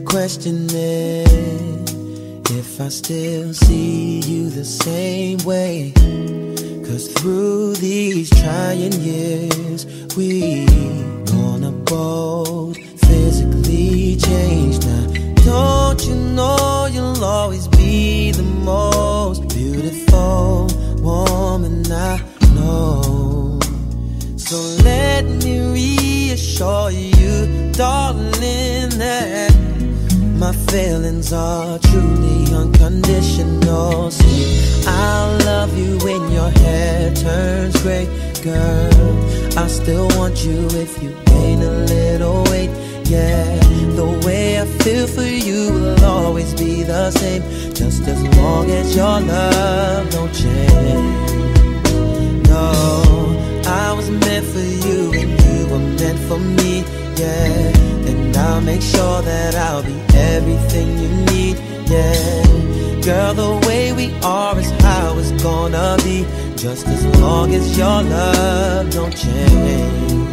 questioning if I still see you the same way. 'Cause through these trying years, we gonna both physically change now. Don't you know you'll always be the most beautiful woman I know? So let me reassure you, darling, that my feelings are truly unconditional. See, I'll love you when your hair turns gray, girl. I still want you if you gain a little weight. Yeah, the way I feel for you will always be the same, just as long as your love don't change. No, I was meant for you and you were meant for me, yeah. And I'll make sure that I'll be everything you need, yeah. Girl, the way we are is how it's gonna be, just as long as your love don't change.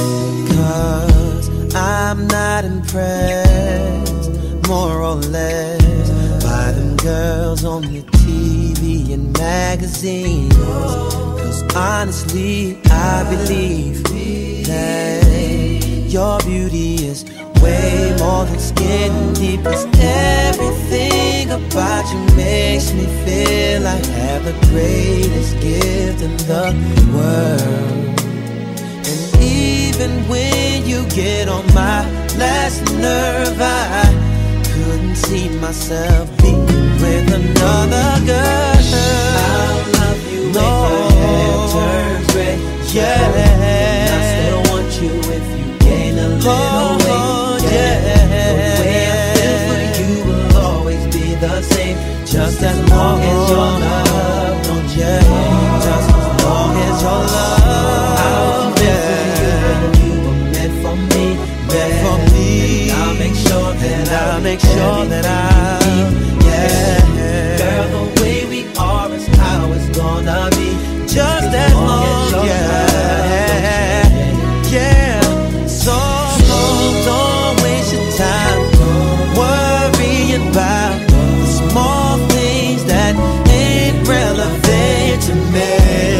'Cause I'm not impressed, more or less, by them girls on the TV and magazines. 'Cause honestly, I believe that your beauty is way more than skin deep. 'Cause everything about you makes me feel I have the greatest gift in the world. And even when you get on my last nerve, I couldn't see myself being with another girl. I'll love you when your hair turns gray, yeah. And I still want you if you gain a little weight, yeah. The way I feel for you will always be the same, just as long as your love don't change. Just as long as your love, I was meant for you and you were meant for me, meant for me. And I'll make sure that yeah. Girl, the way we are is how it's gonna be, just as long as your love, yeah. So don't waste your time worrying about the small things that ain't relevant to me.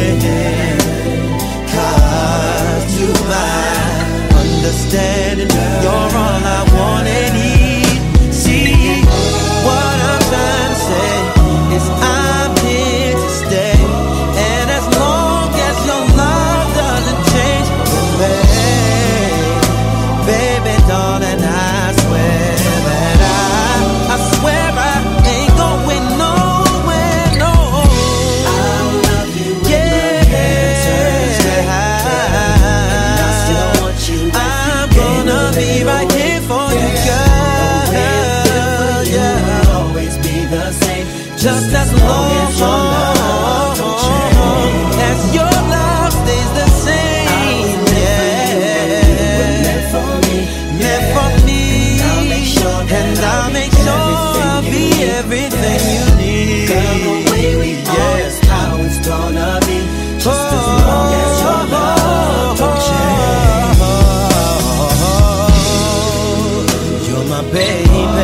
'Cause to my understanding, you're all I want and need. See, what I'm trying to say is I'm here to stay, and as long as your love doesn't change, baby, darling, I swear that I swear I ain't going nowhere, no. I'll love you when your hair turns gray, and I still want you. I'm gonna be right here for you, girl. The way I feel for you will always be the same, just as long as your love don't change. As your love stays the same, yeah. Meant for me, meant for me. And I'll make sure I'll be everything you need. Girl, the way we are is how it's gonna be, just as long as your love don't change. You're my baby.